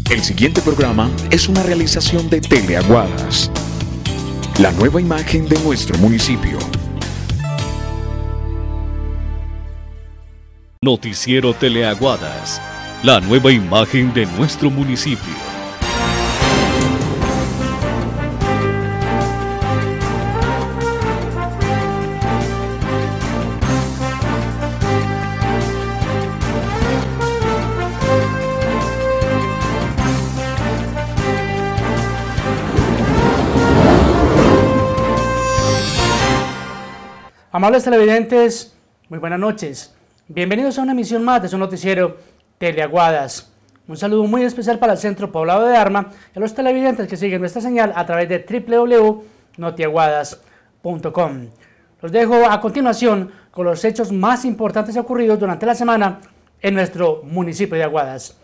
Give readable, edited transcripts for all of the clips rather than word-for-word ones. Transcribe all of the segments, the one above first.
El siguiente programa es una realización de Teleaguadas, la nueva imagen de nuestro municipio. Noticiero Teleaguadas, la nueva imagen de nuestro municipio. Amables televidentes, muy buenas noches. Bienvenidos a una emisión más de su noticiero Teleaguadas. Un saludo muy especial para el Centro Poblado de Arma y a los televidentes que siguen nuestra señal a través de www.notiaguadas.com. Los dejo a continuación con los hechos más importantes ocurridos durante la semana en nuestro municipio de Aguadas.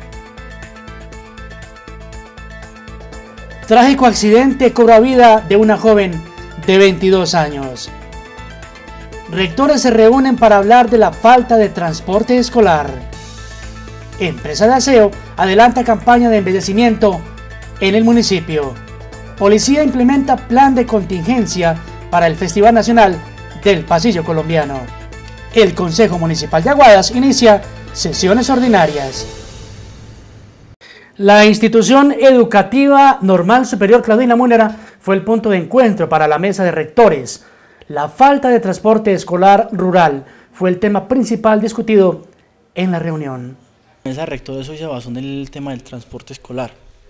Trágico accidente cobra vida de una joven de 22 años. Rectores se reúnen para hablar de la falta de transporte escolar. Empresa de aseo adelanta campaña de embellecimiento en el municipio. Policía implementa plan de contingencia para el Festival Nacional del Pasillo Colombiano. El Consejo Municipal de Aguadas inicia sesiones ordinarias. La institución educativa normal superior Claudina Múnera fue el punto de encuentro para la mesa de rectores. La falta de transporte escolar rural fue el tema principal discutido en la reunión. La mesa de rectores hoy se basó en el tema del transporte escolar.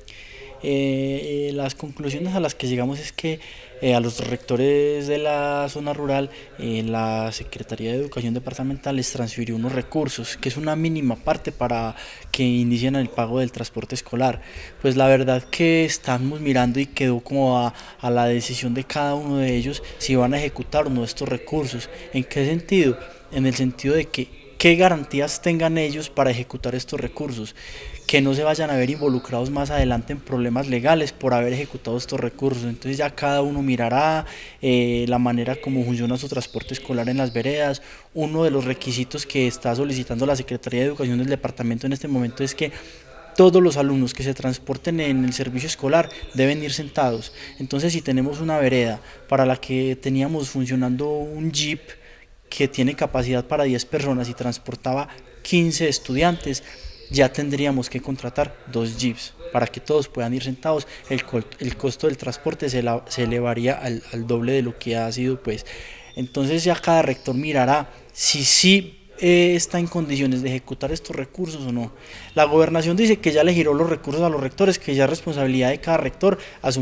Las conclusiones a las que llegamos es que a los rectores de la zona rural, la Secretaría de Educación Departamental les transfirió unos recursos, que es una mínima parte para que inicien el pago del transporte escolar. Pues la verdad que estamos mirando y quedó como a la decisión de cada uno de ellos si van a ejecutar o no estos recursos. ¿En qué sentido? En el sentido de que qué garantías tengan ellos para ejecutar estos recursos, que no se vayan a ver involucrados más adelante en problemas legales por haber ejecutado estos recursos. Entonces ya cada uno mirará la manera como funciona su transporte escolar en las veredas. Uno de los requisitos que está solicitando la Secretaría de Educación del departamento en este momento es que todos los alumnos que se transporten en el servicio escolar deben ir sentados. Entonces si tenemos una vereda para la que teníamos funcionando un jeep que tiene capacidad para 10 personas y transportaba 15 estudiantes, ya tendríamos que contratar 2 jeeps para que todos puedan ir sentados. El costo del transporte se elevaría al doble de lo que ha sido, pues. Entonces ya cada rector mirará si sí está en condiciones de ejecutar estos recursos o no. La gobernación dice que ya le giró los recursos a los rectores, que ya es responsabilidad de cada rector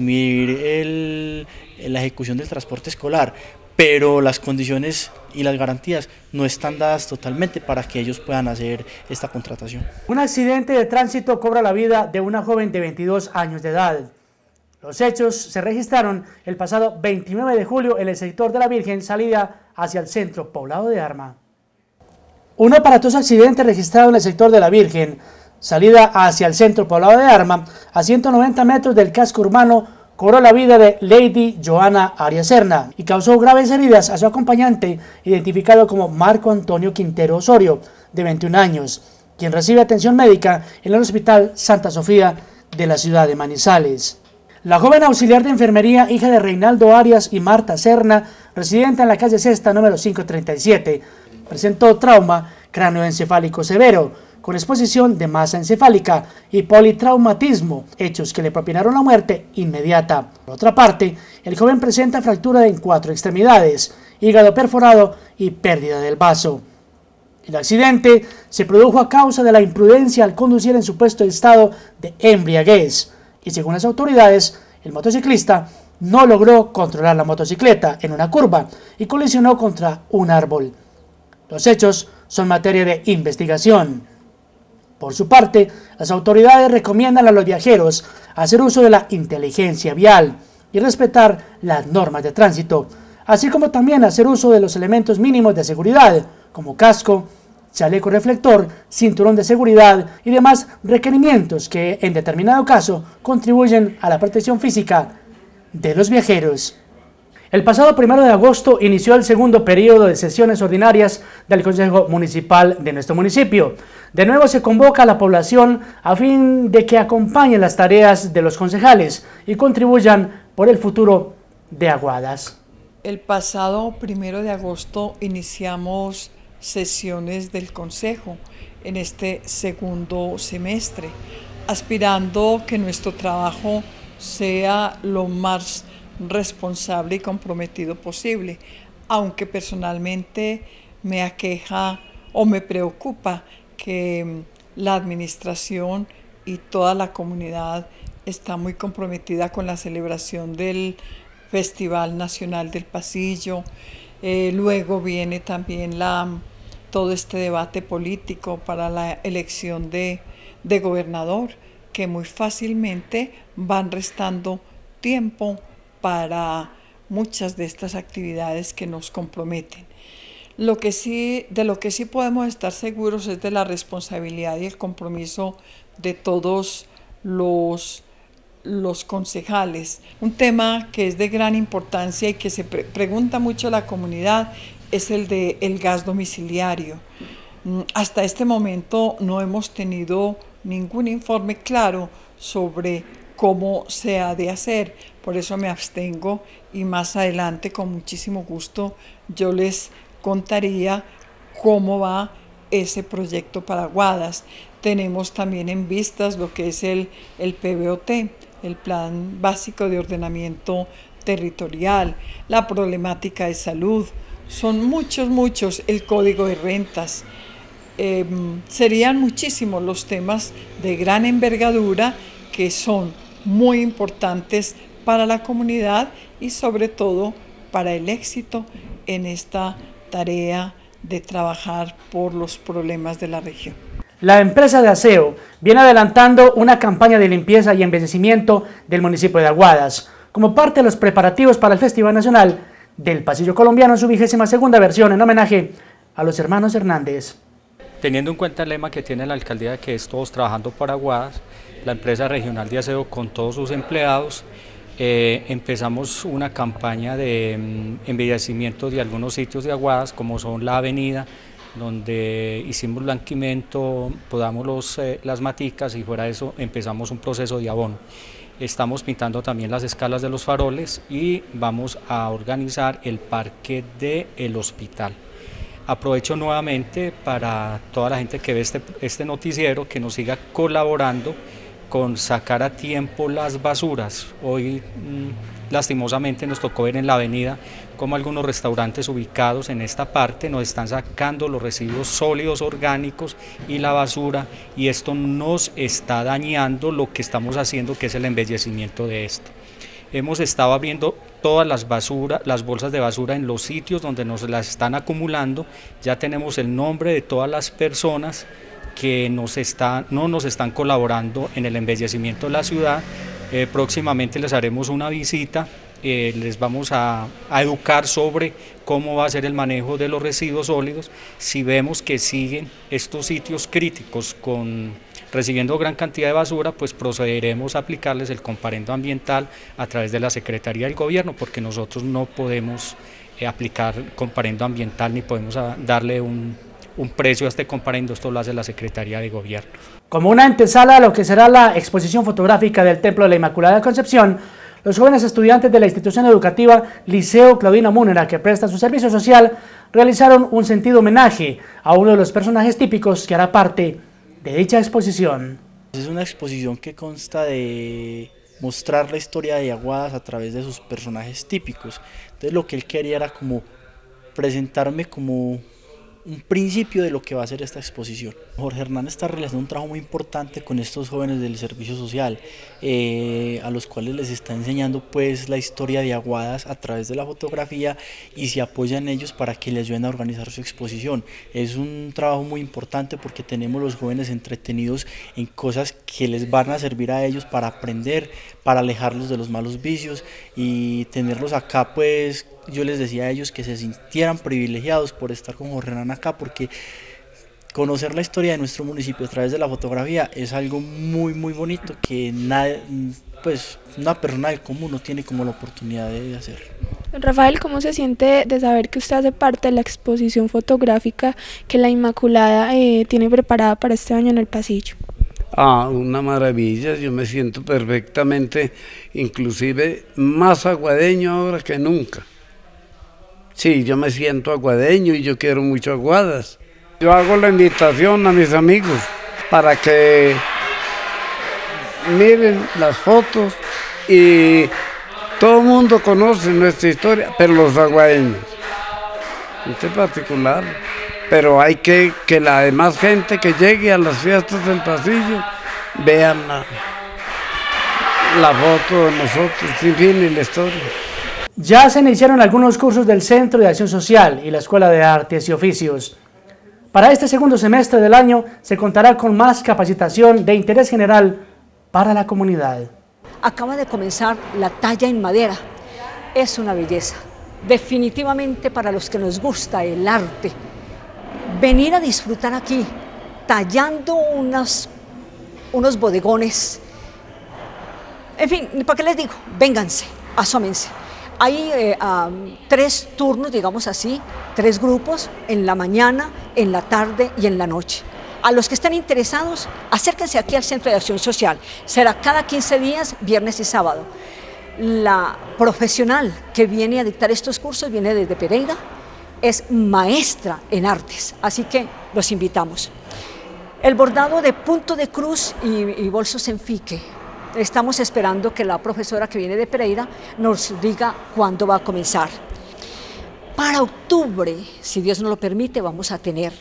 asumir la ejecución del transporte escolar, pero las condiciones y las garantías no están dadas totalmente para que ellos puedan hacer esta contratación. Un accidente de tránsito cobra la vida de una joven de 22 años de edad. Los hechos se registraron el pasado 29 de julio en el sector de la Virgen, salida hacia el centro poblado de Arma. Un aparatoso accidente registrado en el sector de la Virgen, salida hacia el centro poblado de Arma, a 190 metros del casco urbano, cobró la vida de Lady Joana Arias Serna y causó graves heridas a su acompañante, identificado como Marco Antonio Quintero Osorio, de 21 años, quien recibe atención médica en el Hospital Santa Sofía de la ciudad de Manizales. La joven auxiliar de enfermería, hija de Reinaldo Arias y Marta Serna, residente en la calle Sexta número 537, presentó trauma cráneoencefálico severo, con exposición de masa encefálica y politraumatismo, hechos que le propinaron la muerte inmediata. Por otra parte, el joven presenta fractura en 4 extremidades, hígado perforado y pérdida del vaso. El accidente se produjo a causa de la imprudencia al conducir en supuesto estado de embriaguez, y según las autoridades, el motociclista no logró controlar la motocicleta en una curva y colisionó contra un árbol. Los hechos son materia de investigación. Por su parte, las autoridades recomiendan a los viajeros hacer uso de la inteligencia vial y respetar las normas de tránsito, así como también hacer uso de los elementos mínimos de seguridad, como casco, chaleco reflector, cinturón de seguridad y demás requerimientos que, en determinado caso, contribuyen a la protección física de los viajeros. El pasado 1 de agosto inició el segundo periodo de sesiones ordinarias del Consejo Municipal de nuestro municipio. De nuevo se convoca a la población a fin de que acompañen las tareas de los concejales y contribuyan por el futuro de Aguadas. El pasado 1 de agosto iniciamos sesiones del Consejo en este segundo semestre, aspirando que nuestro trabajo sea lo más responsable y comprometido posible, aunque personalmente me aqueja o me preocupa que la administración y toda la comunidad está muy comprometida con la celebración del Festival Nacional del Pasillo. Luego viene también todo este debate político para la elección de gobernador, que muy fácilmente van restando tiempo para muchas de estas actividades que nos comprometen. De lo que sí podemos estar seguros es de la responsabilidad y el compromiso de todos los concejales. Un tema que es de gran importancia y que se pregunta mucho a la comunidad es el del gas domiciliario. Hasta este momento no hemos tenido ningún informe claro sobre cómo se ha de hacer, por eso me abstengo y más adelante con muchísimo gusto yo les contaría cómo va ese proyecto para Aguadas. Tenemos también en vistas lo que es el PBOT, el Plan Básico de Ordenamiento Territorial, la problemática de salud, son muchos, el Código de Rentas. Serían muchísimos los temas de gran envergadura que son muy importantes para la comunidad y sobre todo para el éxito en esta tarea de trabajar por los problemas de la región. La empresa de aseo viene adelantando una campaña de limpieza y embellecimiento del municipio de Aguadas, como parte de los preparativos para el Festival Nacional del Pasillo Colombiano en su 22ª versión en homenaje a los hermanos Hernández. Teniendo en cuenta el lema que tiene la alcaldía, que es Todos Trabajando para Aguadas, la empresa regional de aseo con todos sus empleados, empezamos una campaña de embellecimiento de algunos sitios de Aguadas, como son la avenida, donde hicimos blanqueamiento, podamos las maticas y fuera de eso empezamos un proceso de abono. Estamos pintando también las escalas de los faroles y vamos a organizar el parque del hospital. Aprovecho nuevamente para toda la gente que ve este noticiero que nos siga colaborando con sacar a tiempo las basuras. Hoy lastimosamente nos tocó ver en la avenida como algunos restaurantes ubicados en esta parte nos están sacando los residuos sólidos orgánicos y la basura, y esto nos está dañando lo que estamos haciendo, que es el embellecimiento de esto. Hemos estado abriendo todas las bolsas de basura en los sitios donde nos las están acumulando. Ya tenemos el nombre de todas las personas que no nos están colaborando en el embellecimiento de la ciudad. Próximamente les haremos una visita, les vamos a educar sobre cómo va a ser el manejo de los residuos sólidos. Si vemos que siguen estos sitios críticos recibiendo gran cantidad de basura, pues procederemos a aplicarles el comparendo ambiental a través de la Secretaría del Gobierno, porque nosotros no podemos aplicar comparendo ambiental ni podemos darle un precio a este comparendo, esto lo hace la Secretaría de Gobierno. Como una antesala a lo que será la exposición fotográfica del Templo de la Inmaculada Concepción, los jóvenes estudiantes de la institución educativa Liceo Claudina Múnera, que presta su servicio social, realizaron un sentido homenaje a uno de los personajes típicos que hará parte de dicha exposición. Es una exposición que consta de mostrar la historia de Aguadas a través de sus personajes típicos. Entonces lo que él quería era como presentarme como un principio de lo que va a ser esta exposición. Jorge Hernán está realizando un trabajo muy importante con estos jóvenes del servicio social, a los cuales les está enseñando pues la historia de Aguadas a través de la fotografía, y se apoyan ellos para que les ayuden a organizar su exposición. Es un trabajo muy importante porque tenemos los jóvenes entretenidos en cosas que les van a servir a ellos para aprender, para alejarlos de los malos vicios, y tenerlos acá, pues yo les decía a ellos que se sintieran privilegiados por estar con Jorge Hernán acá, porque conocer la historia de nuestro municipio a través de la fotografía es algo muy bonito que una persona del común no tiene como la oportunidad de hacer. Don Rafael, ¿cómo se siente de saber que usted hace parte de la exposición fotográfica que la Inmaculada tiene preparada para este año en el pasillo? Una maravilla, yo me siento perfectamente, inclusive más aguadeño ahora que nunca. Sí, yo me siento aguadeño y yo quiero mucho Aguadas. Yo hago la invitación a mis amigos para que miren las fotos y todo el mundo conoce nuestra historia, pero los aguadeños, este particular. Pero hay que la demás gente que llegue a las fiestas del pasillo vean la foto de nosotros, sin fin, y la historia. Ya se iniciaron algunos cursos del Centro de Acción Social y la Escuela de Artes y Oficios. Para este segundo semestre del año se contará con más capacitación de interés general para la comunidad. Acaba de comenzar la talla en madera. Es una belleza. Definitivamente para los que nos gusta el arte, venir a disfrutar aquí, tallando unos bodegones. En fin, ¿para qué les digo? Vénganse, asómense. Hay 3 turnos, digamos así, 3 grupos, en la mañana, en la tarde y en la noche. A los que estén interesados, acérquense aquí al Centro de Acción Social. Será cada 15 días, viernes y sábado. La profesional que viene a dictar estos cursos viene desde Pereira, es maestra en artes, así que los invitamos. El bordado de punto de cruz y bolsos en fique. Estamos esperando que la profesora que viene de Pereira nos diga cuándo va a comenzar. Para octubre, si Dios nos lo permite, vamos a tener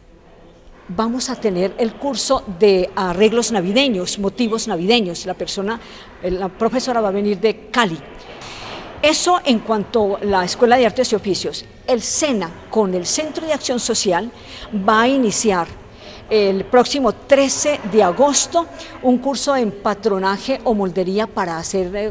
el curso de arreglos navideños, motivos navideños. La profesora va a venir de Cali. Eso en cuanto a la Escuela de Artes y Oficios. El SENA, con el Centro de Acción Social, va a iniciar el próximo 13 de agosto un curso en patronaje o moldería para hacer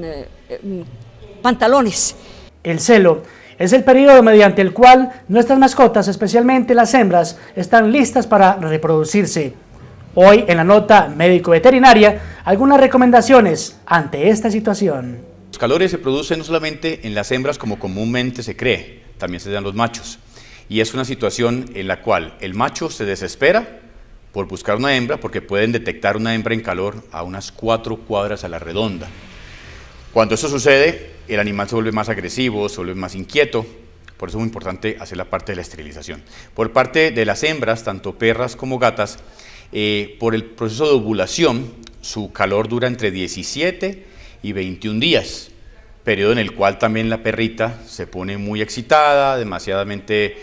pantalones. El celo es el periodo mediante el cual nuestras mascotas, especialmente las hembras, están listas para reproducirse. Hoy en la nota médico-veterinaria, algunas recomendaciones ante esta situación. Los calores se producen no solamente en las hembras como comúnmente se cree, también se dan los machos. Y es una situación en la cual el macho se desespera por buscar una hembra porque pueden detectar una hembra en calor a unas 4 cuadras a la redonda. Cuando eso sucede, el animal se vuelve más agresivo, se vuelve más inquieto, por eso es muy importante hacer la parte de la esterilización. Por parte de las hembras, tanto perras como gatas, por el proceso de ovulación, su calor dura entre 17 y 21 días, periodo en el cual también la perrita se pone muy excitada, demasiadamente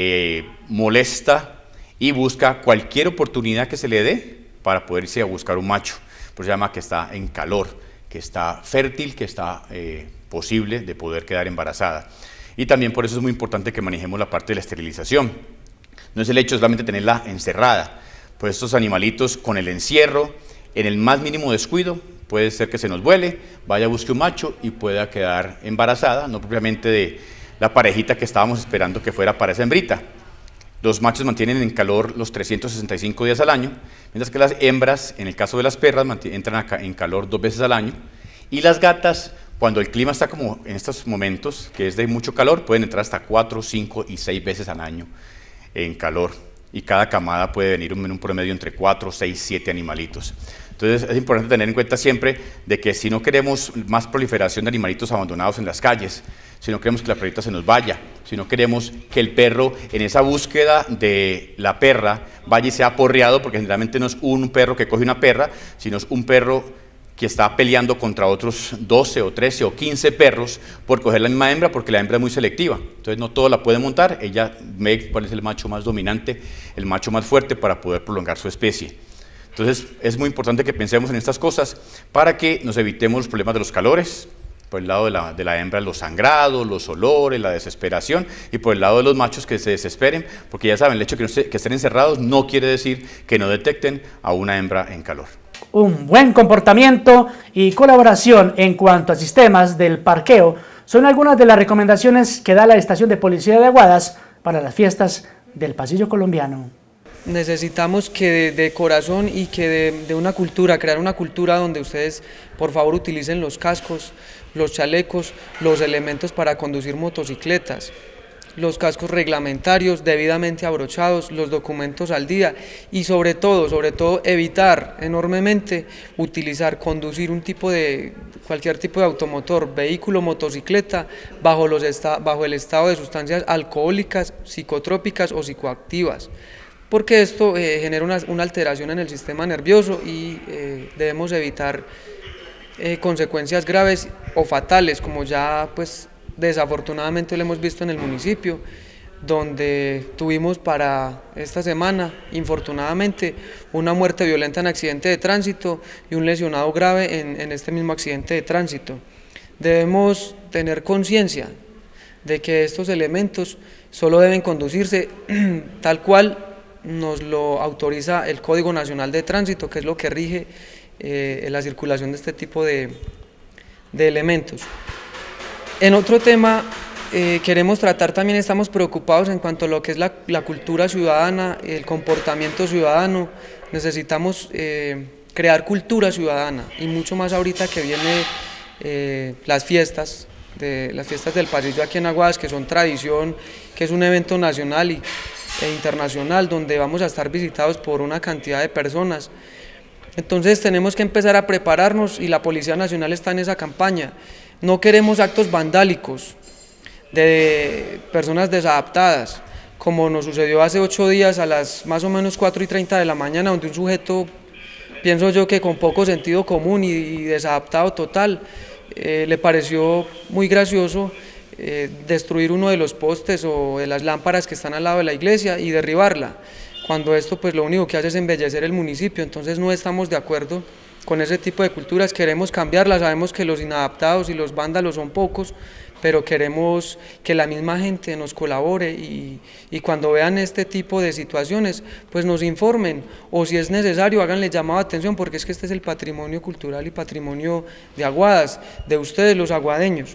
molesta y busca cualquier oportunidad que se le dé para poder irse a buscar un macho. Por eso se llama que está en calor, que está fértil, que está posible de poder quedar embarazada. Y también por eso es muy importante que manejemos la parte de la esterilización. No es el hecho de solamente tenerla encerrada, pues estos animalitos con el encierro, en el más mínimo descuido, puede ser que se nos vuele, vaya a buscar un macho y pueda quedar embarazada, no propiamente de la parejita que estábamos esperando que fuera para esa hembrita. Los machos mantienen en calor los 365 días al año, mientras que las hembras, en el caso de las perras, entran en calor 2 veces al año. Y las gatas, cuando el clima está como en estos momentos, que es de mucho calor, pueden entrar hasta 4, 5 y 6 veces al año en calor. Y cada camada puede venir en un promedio entre 4, 6, 7 animalitos. Entonces es importante tener en cuenta siempre de que si no queremos más proliferación de animalitos abandonados en las calles, si no queremos que la perrita se nos vaya, si no queremos que el perro en esa búsqueda de la perra vaya y sea aporreado, porque generalmente no es un perro que coge una perra, sino es un perro que está peleando contra otros 12 o 13 o 15 perros por coger la misma hembra, porque la hembra es muy selectiva. Entonces no todo la puede montar, ella ve cuál es el macho más dominante, el macho más fuerte para poder prolongar su especie. Entonces es muy importante que pensemos en estas cosas para que nos evitemos los problemas de los calores, por el lado de la hembra los sangrados, los olores, la desesperación, y por el lado de los machos que se desesperen, porque ya saben, el hecho de que estén encerrados no quiere decir que no detecten a una hembra en calor. Un buen comportamiento y colaboración en cuanto a sistemas del parqueo son algunas de las recomendaciones que da la Estación de Policía de Aguadas para las fiestas del Pasillo Colombiano. necesitamos que de corazón y que de una cultura, crear una cultura donde ustedes por favor utilicen los cascos, los chalecos, los elementos para conducir motocicletas, los cascos reglamentarios debidamente abrochados, los documentos al día y sobre todo evitar enormemente conducir cualquier tipo de automotor, vehículo, motocicleta bajo el estado de sustancias alcohólicas, psicotrópicas o psicoactivas, porque esto genera una alteración en el sistema nervioso y debemos evitar consecuencias graves o fatales, como ya pues desafortunadamente lo hemos visto en el municipio, donde tuvimos para esta semana, infortunadamente, una muerte violenta en accidente de tránsito y un lesionado grave en este mismo accidente de tránsito. Debemos tener conciencia de que estos elementos solo deben conducirse tal cual nos lo autoriza el Código Nacional de Tránsito, que es lo que rige la circulación de este tipo de elementos. En otro tema queremos tratar también, estamos preocupados en cuanto a lo que es la cultura ciudadana, el comportamiento ciudadano. Necesitamos crear cultura ciudadana y mucho más ahorita que viene las fiestas del pasillo aquí en Aguadas, que son tradición, que es un evento nacional e internacional donde vamos a estar visitados por una cantidad de personas. Entonces tenemos que empezar a prepararnos y la Policía Nacional está en esa campaña. No queremos actos vandálicos de personas desadaptadas, como nos sucedió hace 8 días a las más o menos 4:30 de la mañana, donde un sujeto, pienso yo que con poco sentido común y desadaptado total, le pareció muy gracioso destruir uno de los postes o de las lámparas que están al lado de la iglesia y derribarla, cuando esto pues lo único que hace es embellecer el municipio. Entonces no estamos de acuerdo con ese tipo de culturas, queremos cambiarlas, sabemos que los inadaptados y los vándalos son pocos, pero queremos que la misma gente nos colabore y cuando vean este tipo de situaciones, pues nos informen, o si es necesario, háganle llamado de atención, porque es que este es el patrimonio cultural y patrimonio de Aguadas, de ustedes los aguadeños.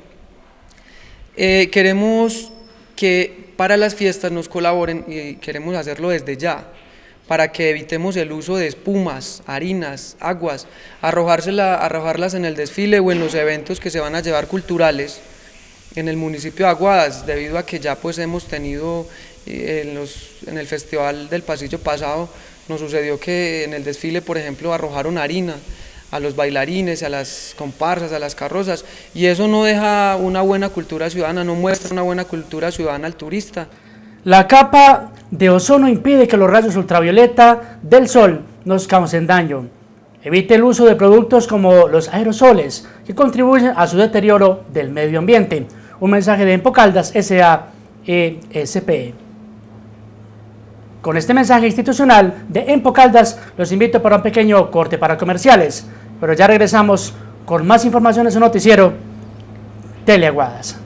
Queremos que para las fiestas nos colaboren y queremos hacerlo desde ya, para que evitemos el uso de espumas, harinas, aguas, arrojarlas en el desfile o en los eventos que se van a llevar culturales en el municipio de Aguadas, debido a que ya pues hemos tenido en el festival del pasillo pasado, nos sucedió que en el desfile, por ejemplo, arrojaron harina a los bailarines, a las comparsas, a las carrozas, y eso no deja una buena cultura ciudadana, no muestra una buena cultura ciudadana al turista. La capa de ozono impide que los rayos ultravioleta del sol nos causen daño. Evite el uso de productos como los aerosoles, que contribuyen a su deterioro del medio ambiente. Un mensaje de Empocaldas SAESP. Con este mensaje institucional de Empocaldas, los invito para un pequeño corte para comerciales, pero ya regresamos con más información en su noticiero Teleaguadas.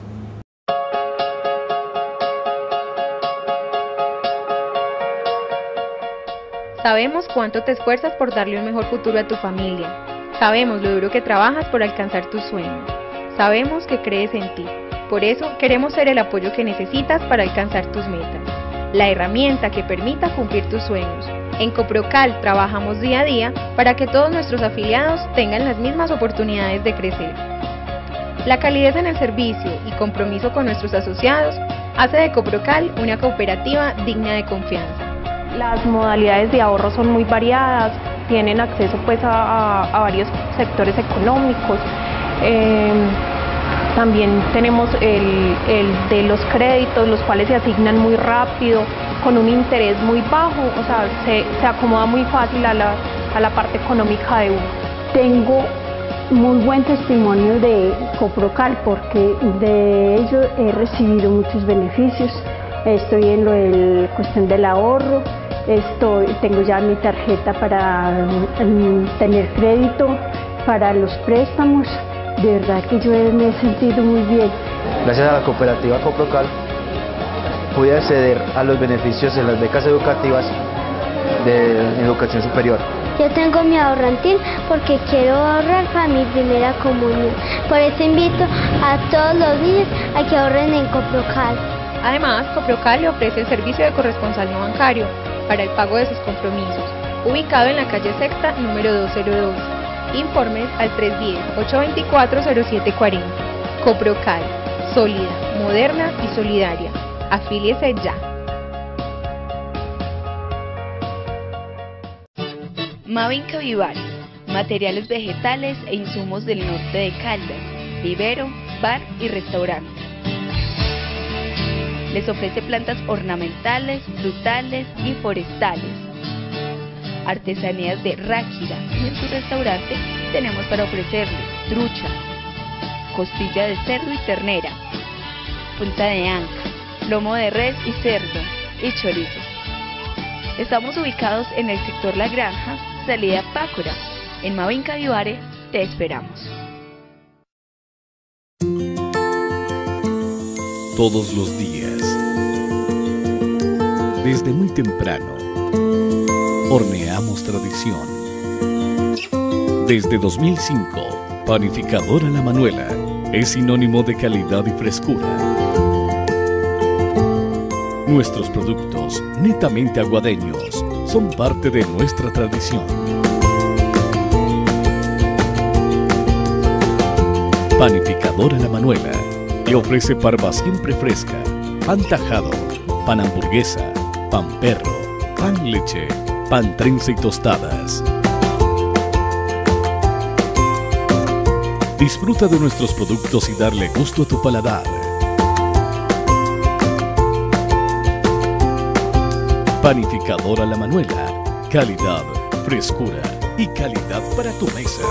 Sabemos cuánto te esfuerzas por darle un mejor futuro a tu familia. Sabemos lo duro que trabajas por alcanzar tus sueños. Sabemos que crees en ti. Por eso queremos ser el apoyo que necesitas para alcanzar tus metas. La herramienta que permita cumplir tus sueños. En Coprocal trabajamos día a día para que todos nuestros afiliados tengan las mismas oportunidades de crecer. La calidez en el servicio y compromiso con nuestros asociados hace de Coprocal una cooperativa digna de confianza. Las modalidades de ahorro son muy variadas, tienen acceso pues a varios sectores económicos. También tenemos el de los créditos, los cuales se asignan muy rápido, con un interés muy bajo, o sea, se acomoda muy fácil a la parte económica de uno. Tengo muy buen testimonio de Coprocal porque de ello he recibido muchos beneficios. Estoy en lo de la cuestión del ahorro, tengo ya mi tarjeta para tener crédito, para los préstamos. De verdad que yo me he sentido muy bien. Gracias a la cooperativa Coprocal pude acceder a los beneficios de las becas educativas de educación superior. Yo tengo mi ahorrantín porque quiero ahorrar para mi primera comunión. Por eso invito a todos los niños a que ahorren en Coprocal. Además, Coprocal le ofrece el servicio de corresponsal no bancario, para el pago de sus compromisos, ubicado en la calle Sexta, número 202. Informes al 310-824-0740. Coprocal, sólida, moderna y solidaria. Afíliese ya. Mavinca Vivare, materiales vegetales e insumos del norte de Caldas, vivero, bar y restaurante. Les ofrece plantas ornamentales, frutales y forestales. Artesanías de Ráquira, y en su restaurante tenemos para ofrecerles trucha, costilla de cerdo y ternera, punta de anca, lomo de res y cerdo y chorizos. Estamos ubicados en el sector La Granja, salida Pácora. En Mavinca Vivare te esperamos. Todos los días, desde muy temprano, horneamos tradición. Desde 2005, Panificadora La Manuela es sinónimo de calidad y frescura. Nuestros productos, netamente aguadeños, son parte de nuestra tradición. Panificadora La Manuela le ofrece parva siempre fresca, pan tajado, pan hamburguesa, pan perro, pan leche, pan trenza y tostadas. Disfruta de nuestros productos y darle gusto a tu paladar. Panificadora La Manuela, calidad, frescura y calidad para tu mesa.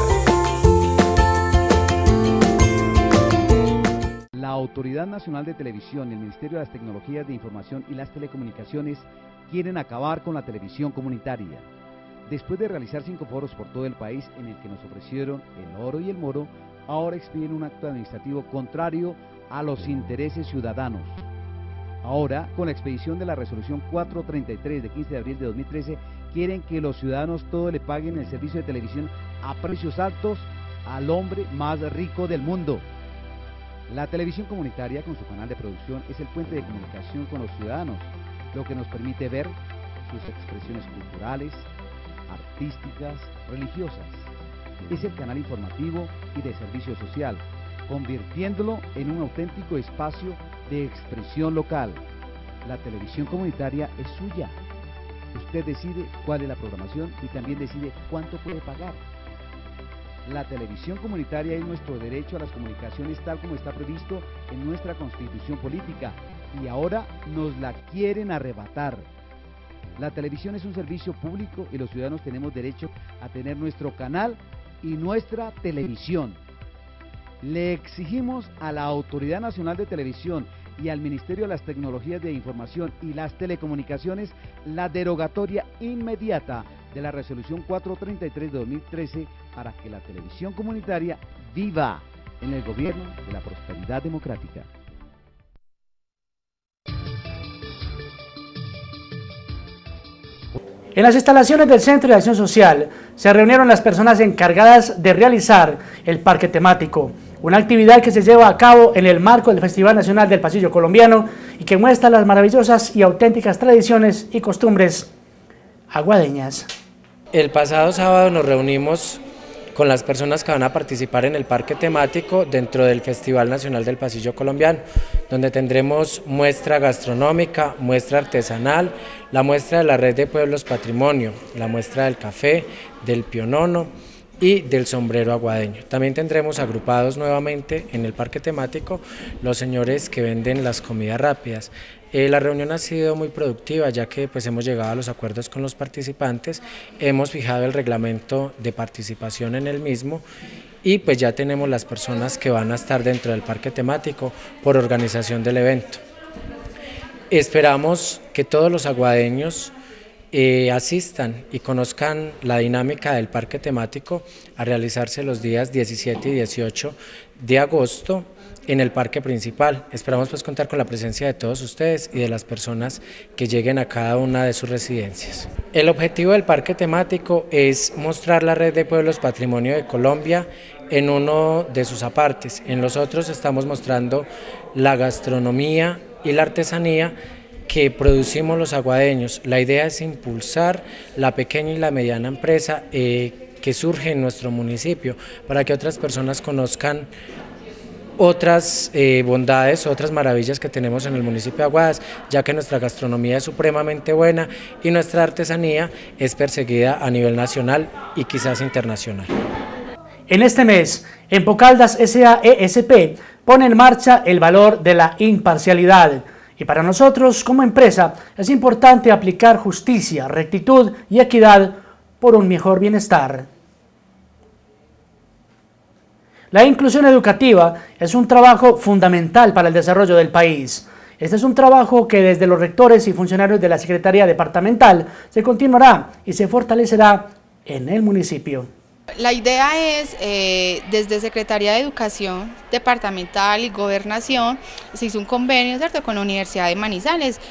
La Autoridad Nacional de Televisión y el Ministerio de las Tecnologías de Información y las Telecomunicaciones quieren acabar con la televisión comunitaria. Después de realizar 5 foros por todo el país en el que nos ofrecieron el oro y el moro, ahora expiden un acto administrativo contrario a los intereses ciudadanos. Ahora, con la expedición de la resolución 433 de 15 de abril de 2013, quieren que los ciudadanos todo le paguen el servicio de televisión a precios altos al hombre más rico del mundo. La televisión comunitaria, con su canal de producción, es el puente de comunicación con los ciudadanos, lo que nos permite ver sus expresiones culturales, artísticas, religiosas. Es el canal informativo y de servicio social, convirtiéndolo en un auténtico espacio de expresión local. La televisión comunitaria es suya. Usted decide cuál es la programación y también decide cuánto puede pagar. La televisión comunitaria es nuestro derecho a las comunicaciones tal como está previsto en nuestra Constitución política y ahora nos la quieren arrebatar. La televisión es un servicio público y los ciudadanos tenemos derecho a tener nuestro canal y nuestra televisión. Le exigimos a la Autoridad Nacional de Televisión y al Ministerio de las Tecnologías de Información y las Telecomunicaciones la derogatoria inmediata de la resolución 433 de 2013 para que la televisión comunitaria viva en el gobierno de la prosperidad democrática. En las instalaciones del Centro de Acción Social se reunieron las personas encargadas de realizar el parque temático, una actividad que se lleva a cabo en el marco del Festival Nacional del Pasillo Colombiano y que muestra las maravillosas y auténticas tradiciones y costumbres aguadeñas. El pasado sábado nos reunimos con las personas que van a participar en el parque temático dentro del Festival Nacional del Pasillo Colombiano, donde tendremos muestra gastronómica, muestra artesanal, la muestra de la Red de Pueblos Patrimonio, la muestra del café, del pionono y del sombrero aguadeño. También tendremos agrupados nuevamente en el parque temático los señores que venden las comidas rápidas. La reunión ha sido muy productiva ya que pues hemos llegado a los acuerdos con los participantes, hemos fijado el reglamento de participación en el mismo y pues ya tenemos las personas que van a estar dentro del parque temático por organización del evento. Esperamos que todos los aguadeños asistan y conozcan la dinámica del parque temático a realizarse los días 17 y 18 de agosto en el parque principal. Esperamos pues contar con la presencia de todos ustedes y de las personas que lleguen a cada una de sus residencias. El objetivo del parque temático es mostrar la Red de Pueblos Patrimonio de Colombia en uno de sus apartes. En los otros estamos mostrando la gastronomía y la artesanía que producimos los aguadeños. La idea es impulsar la pequeña y la mediana empresa que surge en nuestro municipio, para que otras personas conozcan otras bondades, otras maravillas que tenemos en el municipio de Aguadas, ya que nuestra gastronomía es supremamente buena y nuestra artesanía es perseguida a nivel nacional y quizás internacional. En este mes, Empocaldas SAESP pone en marcha el valor de la imparcialidad. Y para nosotros, como empresa, es importante aplicar justicia, rectitud y equidad por un mejor bienestar. La inclusión educativa es un trabajo fundamental para el desarrollo del país. Este es un trabajo que desde los rectores y funcionarios de la Secretaría Departamental se continuará y se fortalecerá en el municipio. La idea es, desde Secretaría de Educación Departamental y Gobernación, se hizo un convenio, ¿cierto?, con la Universidad de Manizales.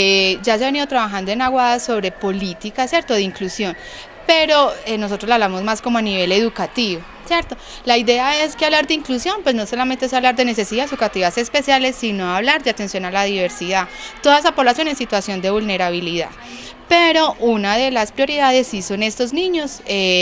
Ya se ha venido trabajando en Aguadas sobre política, ¿cierto?, de inclusión, pero nosotros la hablamos más como a nivel educativo, ¿cierto? La idea es que hablar de inclusión, pues no solamente es hablar de necesidades educativas especiales, sino hablar de atención a la diversidad, toda esa población en situación de vulnerabilidad. Pero una de las prioridades sí son estos niños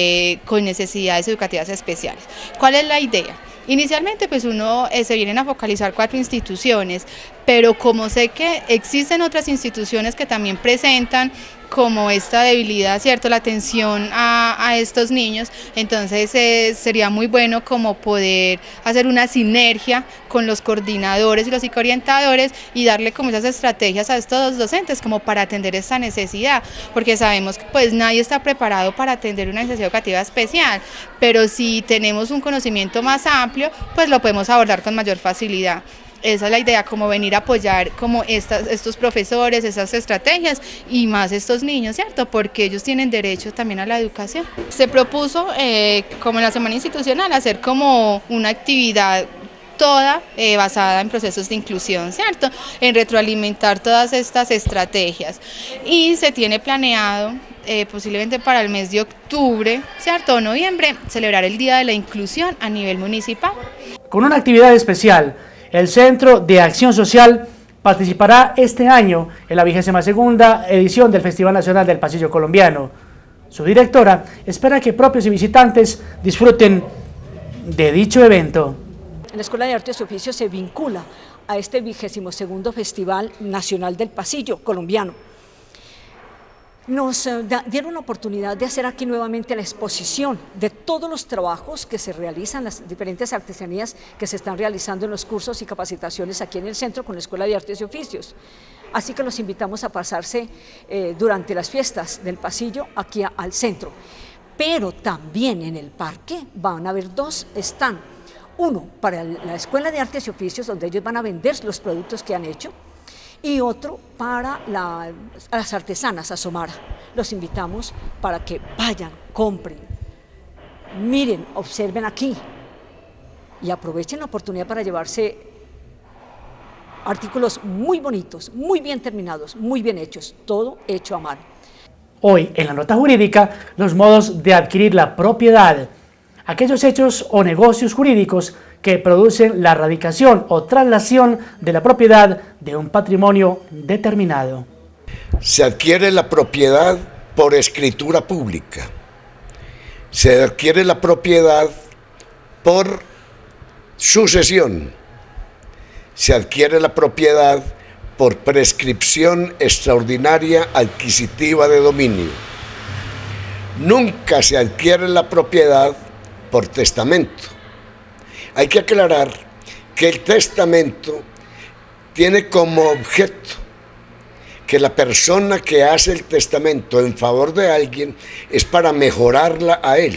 con necesidades educativas especiales. ¿Cuál es la idea? Inicialmente pues se vienen a focalizar 4 instituciones, pero como sé que existen otras instituciones que también presentan como esta debilidad, ¿cierto?, la atención a estos niños, entonces sería muy bueno como poder hacer una sinergia con los coordinadores y los psicoorientadores y darle como esas estrategias a estos docentes como para atender esta necesidad, porque sabemos que pues nadie está preparado para atender una necesidad educativa especial, pero si tenemos un conocimiento más amplio, pues lo podemos abordar con mayor facilidad. Esa es la idea, como venir a apoyar como estos profesores, esas estrategias y más estos niños, ¿cierto? Porque ellos tienen derecho también a la educación. Se propuso, como en la semana institucional, hacer como una actividad toda basada en procesos de inclusión, ¿cierto? En retroalimentar todas estas estrategias. Y se tiene planeado posiblemente para el mes de octubre, ¿cierto?, o noviembre, celebrar el Día de la Inclusión a nivel municipal. Con una actividad especial, el Centro de Acción Social participará este año en la 22ª edición del Festival Nacional del Pasillo Colombiano. Su directora espera que propios y visitantes disfruten de dicho evento. La Escuela de Artes y Oficios se vincula a este 22º Festival Nacional del Pasillo Colombiano. Nos dieron la oportunidad de hacer aquí nuevamente la exposición de todos los trabajos que se realizan, las diferentes artesanías que se están realizando en los cursos y capacitaciones aquí en el centro con la Escuela de Artes y Oficios. Así que los invitamos a pasarse durante las fiestas del pasillo aquí al centro. Pero también en el parque van a haber 2 stands. Uno para la Escuela de Artes y Oficios, donde ellos van a vender los productos que han hecho, y otro para las artesanas Asomara. Los invitamos para que vayan, compren, miren, observen aquí y aprovechen la oportunidad para llevarse artículos muy bonitos, muy bien terminados, muy bien hechos, todo hecho a mano. Hoy, en la nota jurídica, los modos de adquirir la propiedad, aquellos hechos o negocios jurídicos que producen la radicación o traslación de la propiedad de un patrimonio determinado. Se adquiere la propiedad por escritura pública. Se adquiere la propiedad por sucesión. Se adquiere la propiedad por prescripción extraordinaria adquisitiva de dominio. Nunca se adquiere la propiedad por testamento. Hay que aclarar que el testamento tiene como objeto que la persona que hace el testamento en favor de alguien es para mejorarla a él.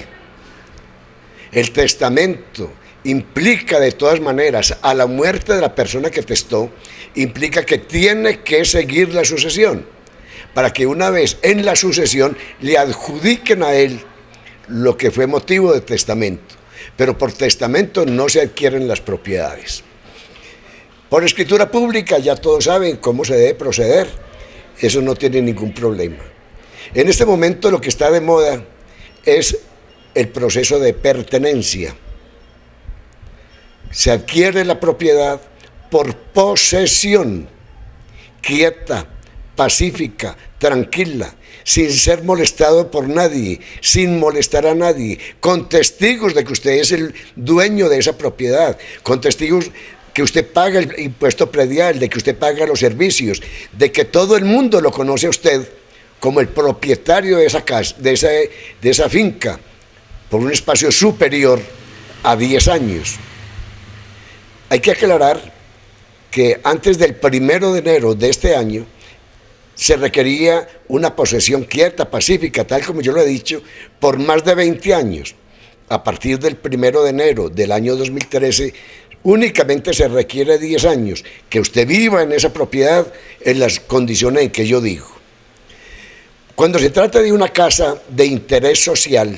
El testamento implica de todas maneras, a la muerte de la persona que testó, implica que tiene que seguir la sucesión, para que una vez en la sucesión le adjudiquen a él lo que fue motivo de testamento. Pero por testamento no se adquieren las propiedades. Por escritura pública ya todos saben cómo se debe proceder, eso no tiene ningún problema. En este momento lo que está de moda es el proceso de pertenencia. Se adquiere la propiedad por posesión, quieta, pacífica, tranquila, sin ser molestado por nadie, sin molestar a nadie, con testigos de que usted es el dueño de esa propiedad, con testigos que usted paga el impuesto predial, de que usted paga los servicios, de que todo el mundo lo conoce a usted como el propietario de esa casa, de esa finca, por un espacio superior a 10 años. Hay que aclarar que antes del 1 de enero de este año se requería una posesión quieta, pacífica, tal como yo lo he dicho, por más de 20 años. A partir del 1 de enero del año 2013, únicamente se requiere 10 años, que usted viva en esa propiedad en las condiciones en que yo digo. Cuando se trata de una casa de interés social,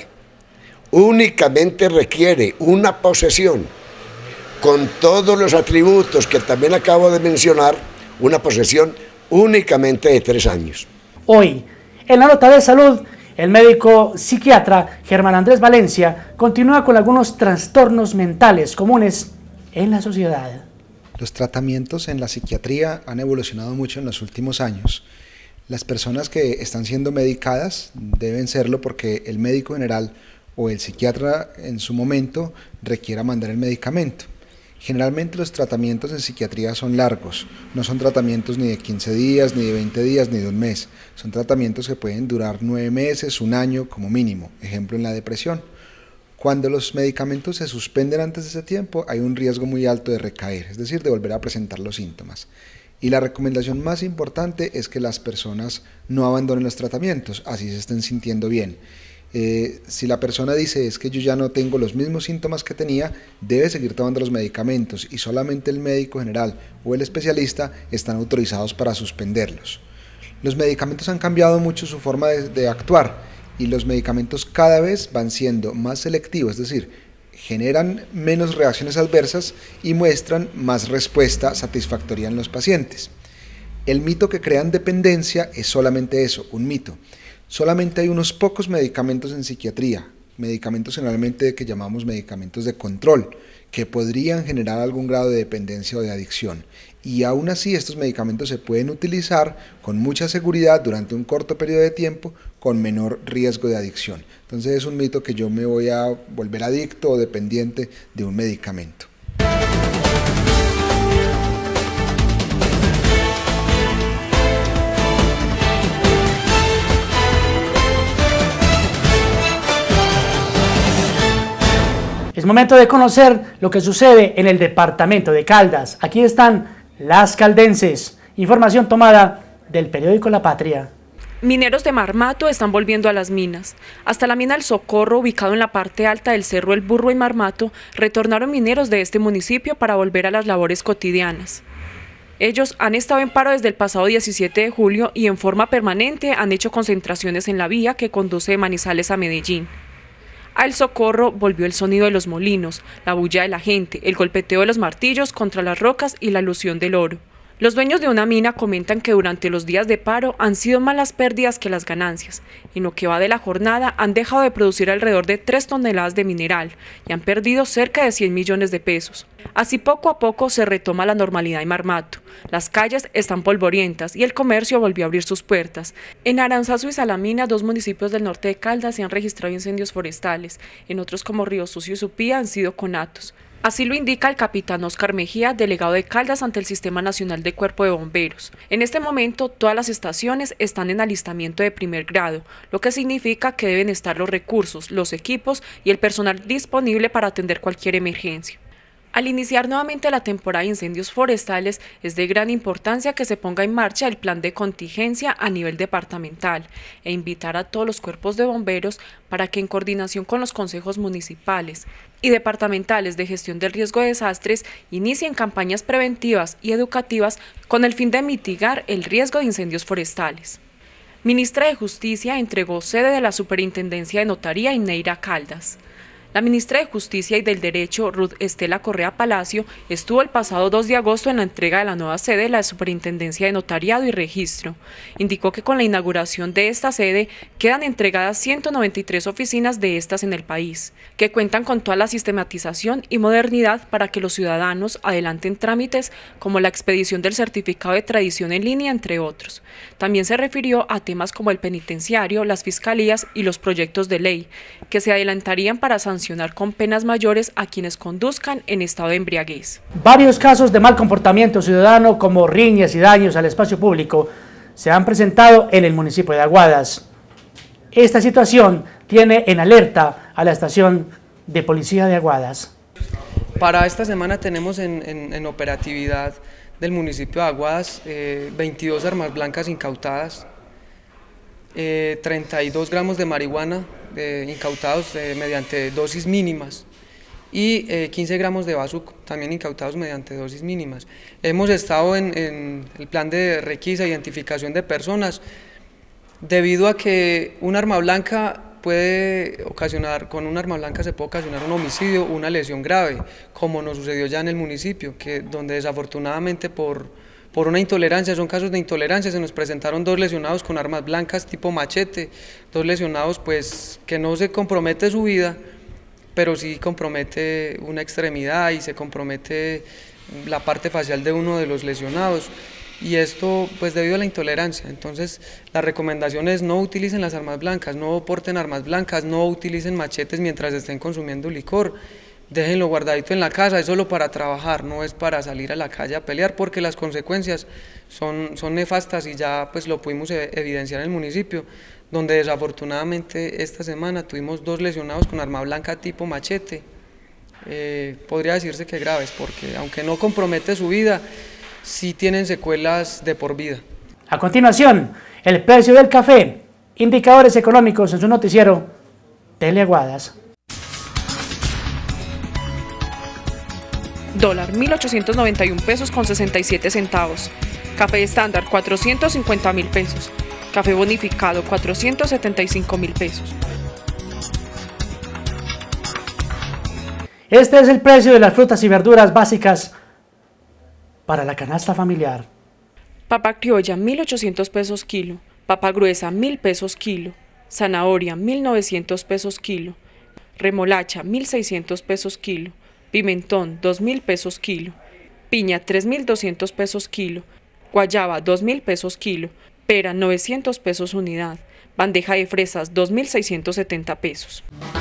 únicamente requiere una posesión, con todos los atributos que también acabo de mencionar, una posesión únicamente de 3 años. Hoy, en la nota de salud, el médico psiquiatra Germán Andrés Valencia continúa con algunos trastornos mentales comunes en la sociedad. Los tratamientos en la psiquiatría han evolucionado mucho en los últimos años. Las personas que están siendo medicadas deben serlo porque el médico general o el psiquiatra en su momento requiera mandar el medicamento. Generalmente los tratamientos en psiquiatría son largos, no son tratamientos ni de 15 días, ni de 20 días, ni de un mes. Son tratamientos que pueden durar 9 meses, 1 año como mínimo, ejemplo en la depresión. Cuando los medicamentos se suspenden antes de ese tiempo, hay un riesgo muy alto de recaer, es decir, de volver a presentar los síntomas. Y la recomendación más importante es que las personas no abandonen los tratamientos, así se estén sintiendo bien. Si la persona dice es que yo ya no tengo los mismos síntomas que tenía, debe seguir tomando los medicamentos y solamente el médico general o el especialista están autorizados para suspenderlos. Los medicamentos han cambiado mucho su forma de actuar y los medicamentos cada vez van siendo más selectivos, es decir, generan menos reacciones adversas y muestran más respuesta satisfactoria en los pacientes. El mito que crean dependencia es solamente eso, un mito. Solamente hay unos pocos medicamentos en psiquiatría, medicamentos generalmente que llamamos medicamentos de control, que podrían generar algún grado de dependencia o de adicción. Y aún así estos medicamentos se pueden utilizar con mucha seguridad durante un corto periodo de tiempo con menor riesgo de adicción. Entonces es un mito que yo me voy a volver adicto o dependiente de un medicamento. Es momento de conocer lo que sucede en el departamento de Caldas. Aquí están las caldenses. Información tomada del periódico La Patria. Mineros de Marmato están volviendo a las minas. Hasta la mina El Socorro, ubicado en la parte alta del Cerro El Burro en Marmato, retornaron mineros de este municipio para volver a las labores cotidianas. Ellos han estado en paro desde el pasado 17 de julio y en forma permanente han hecho concentraciones en la vía que conduce de Manizales a Medellín. A El Socorro volvió el sonido de los molinos, la bulla de la gente, el golpeteo de los martillos contra las rocas y la elusión del oro. Los dueños de una mina comentan que durante los días de paro han sido más las pérdidas que las ganancias. En lo que va de la jornada han dejado de producir alrededor de 3 toneladas de mineral y han perdido cerca de 100 millones de pesos. Así poco a poco se retoma la normalidad en Marmato. Las calles están polvorientas y el comercio volvió a abrir sus puertas. En Aranzazu y Salamina, 2 municipios del norte de Caldas, se han registrado incendios forestales. En otros como Río Sucio y Supía han sido conatos. Así lo indica el capitán Oscar Mejía, delegado de Caldas ante el Sistema Nacional de Cuerpo de Bomberos. En este momento, todas las estaciones están en alistamiento de primer grado, lo que significa que deben estar los recursos, los equipos y el personal disponible para atender cualquier emergencia. Al iniciar nuevamente la temporada de incendios forestales, es de gran importancia que se ponga en marcha el plan de contingencia a nivel departamental e invitar a todos los cuerpos de bomberos para que en coordinación con los consejos municipales y departamentales de gestión del riesgo de desastres inicien campañas preventivas y educativas con el fin de mitigar el riesgo de incendios forestales. Ministra de Justicia entregó sede de la Superintendencia de Notaría en Neira Caldas. La ministra de Justicia y del Derecho, Ruth Estela Correa Palacio, estuvo el pasado 2 de agosto en la entrega de la nueva sede de la Superintendencia de Notariado y Registro. Indicó que con la inauguración de esta sede quedan entregadas 193 oficinas de estas en el país, que cuentan con toda la sistematización y modernidad para que los ciudadanos adelanten trámites como la expedición del certificado de tradición en línea, entre otros. También se refirió a temas como el penitenciario, las fiscalías y los proyectos de ley, que se adelantarían para sancionar con penas mayores a quienes conduzcan en estado de embriaguez. Varios casos de mal comportamiento ciudadano, como riñas y daños al espacio público, se han presentado en el municipio de Aguadas. Esta situación tiene en alerta a la estación de policía de Aguadas. Para esta semana tenemos en operatividad del municipio de Aguadas 22 armas blancas incautadas, 32 gramos de marihuana incautados mediante dosis mínimas y 15 gramos de bazuco también incautados mediante dosis mínimas. Hemos estado en el plan de requisa, identificación de personas, debido a que un arma blanca puede ocasionar, con un arma blanca se puede ocasionar un homicidio, una lesión grave, como nos sucedió ya en el municipio, donde desafortunadamente por una intolerancia, son casos de intolerancia, se nos presentaron 2 lesionados con armas blancas tipo machete, 2 lesionados pues que no se compromete su vida, pero sí compromete una extremidad y se compromete la parte facial de uno de los lesionados, y esto pues debido a la intolerancia. Entonces la recomendación es: no utilicen las armas blancas, no porten armas blancas, no utilicen machetes mientras estén consumiendo licor. Déjenlo guardadito en la casa, es solo para trabajar, no es para salir a la calle a pelear, porque las consecuencias son nefastas y ya pues lo pudimos evidenciar en el municipio, donde desafortunadamente esta semana tuvimos 2 lesionados con arma blanca tipo machete. Podría decirse que graves, porque aunque no compromete su vida, sí tienen secuelas de por vida. A continuación, el precio del café, indicadores económicos en su noticiero Teleaguadas. Dólar 1.891 pesos con 67 centavos. Café estándar 450.000 pesos. Café bonificado 475.000 pesos. Este es el precio de las frutas y verduras básicas para la canasta familiar. Papa criolla 1.800 pesos kilo. Papa gruesa 1.000 pesos kilo. Zanahoria 1.900 pesos kilo. Remolacha 1.600 pesos kilo. Pimentón 2.000 pesos kilo, piña 3.200 pesos kilo, guayaba 2.000 pesos kilo, pera 900 pesos unidad, bandeja de fresas 2.670 pesos.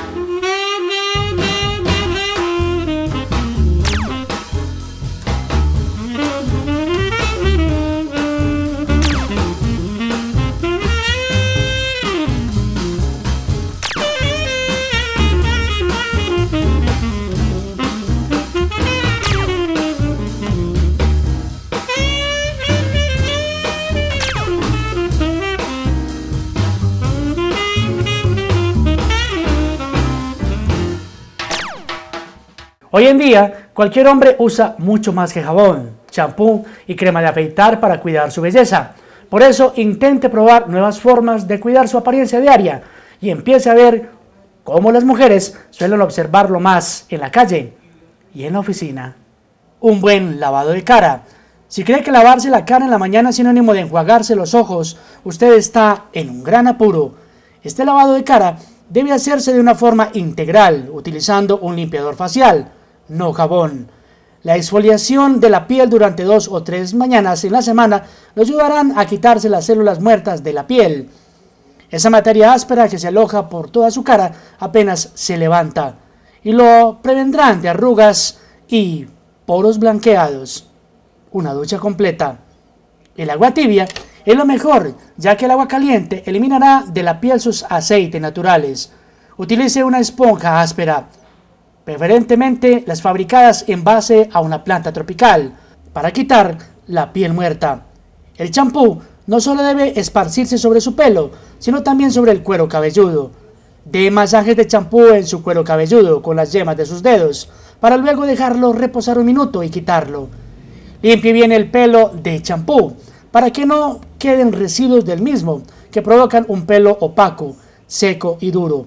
Hoy en día, cualquier hombre usa mucho más que jabón, champú y crema de afeitar para cuidar su belleza. Por eso, intente probar nuevas formas de cuidar su apariencia diaria y empiece a ver cómo las mujeres suelen observarlo más en la calle y en la oficina. Un buen lavado de cara. Si cree que lavarse la cara en la mañana es sinónimo de enjuagarse los ojos, usted está en un gran apuro. Este lavado de cara debe hacerse de una forma integral, utilizando un limpiador facial, no jabón. La exfoliación de la piel durante 2 o 3 mañanas en la semana lo ayudarán a quitarse las células muertas de la piel. Esa materia áspera que se aloja por toda su cara apenas se levanta y lo prevendrán de arrugas y poros blanqueados. Una ducha completa. El agua tibia es lo mejor, ya que el agua caliente eliminará de la piel sus aceites naturales. Utilice una esponja áspera, preferentemente las fabricadas en base a una planta tropical, para quitar la piel muerta. El champú no solo debe esparcirse sobre su pelo, sino también sobre el cuero cabelludo. Dé masajes de champú en su cuero cabelludo con las yemas de sus dedos, para luego dejarlo reposar un minuto y quitarlo. Limpie bien el pelo de champú, para que no queden residuos del mismo, que provocan un pelo opaco, seco y duro.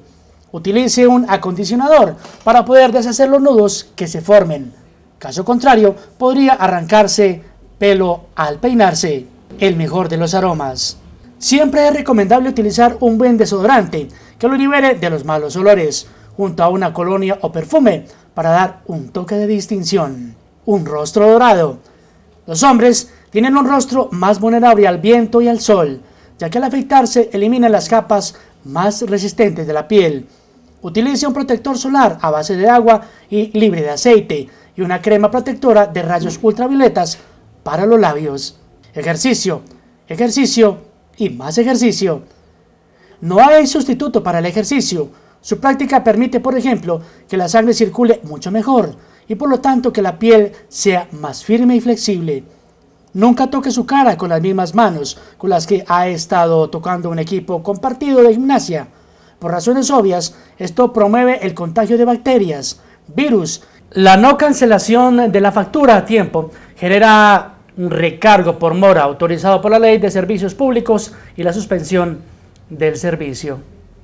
Utilice un acondicionador para poder deshacer los nudos que se formen. Caso contrario, podría arrancarse pelo al peinarse. El mejor de los aromas. Siempre es recomendable utilizar un buen desodorante que lo libere de los malos olores, junto a una colonia o perfume para dar un toque de distinción. Un rostro dorado. Los hombres tienen un rostro más vulnerable al viento y al sol, ya que al afeitarse elimina las capas más resistentes de la piel. Utilice un protector solar a base de agua y libre de aceite y una crema protectora de rayos ultravioletas para los labios. Ejercicio, ejercicio y más ejercicio. No hay sustituto para el ejercicio. Su práctica permite, por ejemplo, que la sangre circule mucho mejor y por lo tanto que la piel sea más firme y flexible. Nunca toque su cara con las mismas manos con las que ha estado tocando un equipo compartido de gimnasia. Por razones obvias, esto promueve el contagio de bacterias, virus. La no cancelación de la factura a tiempo genera un recargo por mora autorizado por la Ley de Servicios Públicos y la suspensión del servicio.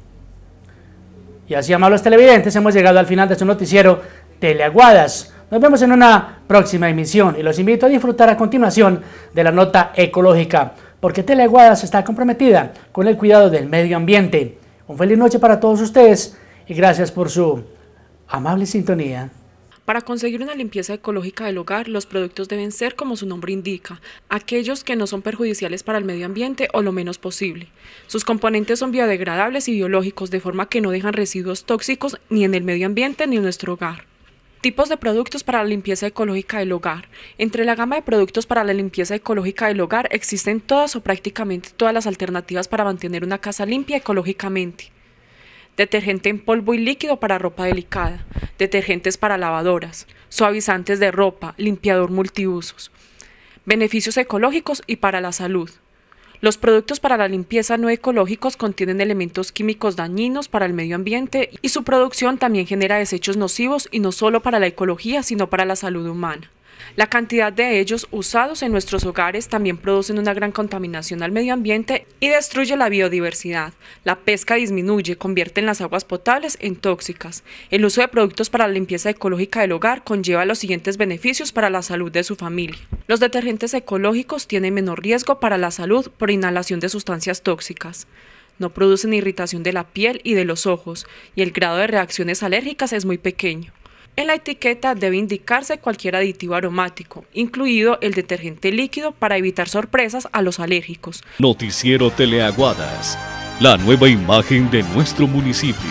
Y así, amables televidentes, hemos llegado al final de su noticiero Teleaguadas. Nos vemos en una próxima emisión y los invito a disfrutar a continuación de la nota ecológica, porque Teleaguadas está comprometida con el cuidado del medio ambiente. Un feliz noche para todos ustedes y gracias por su amable sintonía. Para conseguir una limpieza ecológica del hogar, los productos deben ser, como su nombre indica, aquellos que no son perjudiciales para el medio ambiente o lo menos posible. Sus componentes son biodegradables y biológicos, de forma que no dejan residuos tóxicos ni en el medio ambiente ni en nuestro hogar. Tipos de productos para la limpieza ecológica del hogar. Entre la gama de productos para la limpieza ecológica del hogar existen todas o prácticamente todas las alternativas para mantener una casa limpia ecológicamente. Detergente en polvo y líquido para ropa delicada, detergentes para lavadoras, suavizantes de ropa, limpiador multiusos. Beneficios ecológicos y para la salud. Los productos para la limpieza no ecológicos contienen elementos químicos dañinos para el medio ambiente y su producción también genera desechos nocivos y no solo para la ecología sino para la salud humana. La cantidad de ellos usados en nuestros hogares también producen una gran contaminación al medio ambiente y destruye la biodiversidad. La pesca disminuye, convierte las aguas potables en tóxicas. El uso de productos para la limpieza ecológica del hogar conlleva los siguientes beneficios para la salud de su familia. Los detergentes ecológicos tienen menor riesgo para la salud por inhalación de sustancias tóxicas. No producen irritación de la piel y de los ojos, y el grado de reacciones alérgicas es muy pequeño. En la etiqueta debe indicarse cualquier aditivo aromático, incluido el detergente líquido, para evitar sorpresas a los alérgicos. Noticiero Teleaguadas, la nueva imagen de nuestro municipio.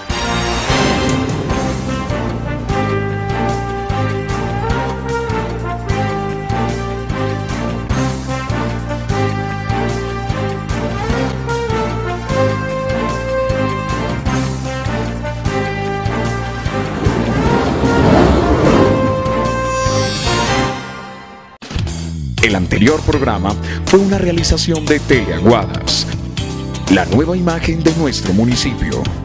El anterior programa fue una realización de Teleaguadas, la nueva imagen de nuestro municipio.